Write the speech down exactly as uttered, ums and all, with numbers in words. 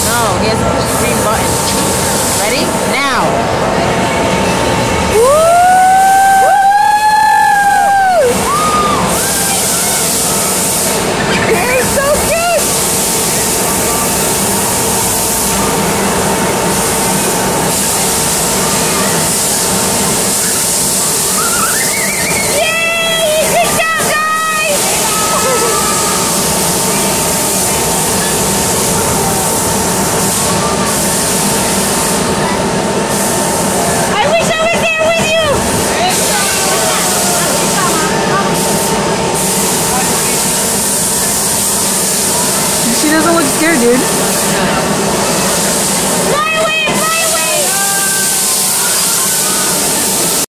No, he has to push the green button. Ready? Now! He's so cute! Yay! Good job, guys! I wish I was there with you! She doesn't look scared, dude.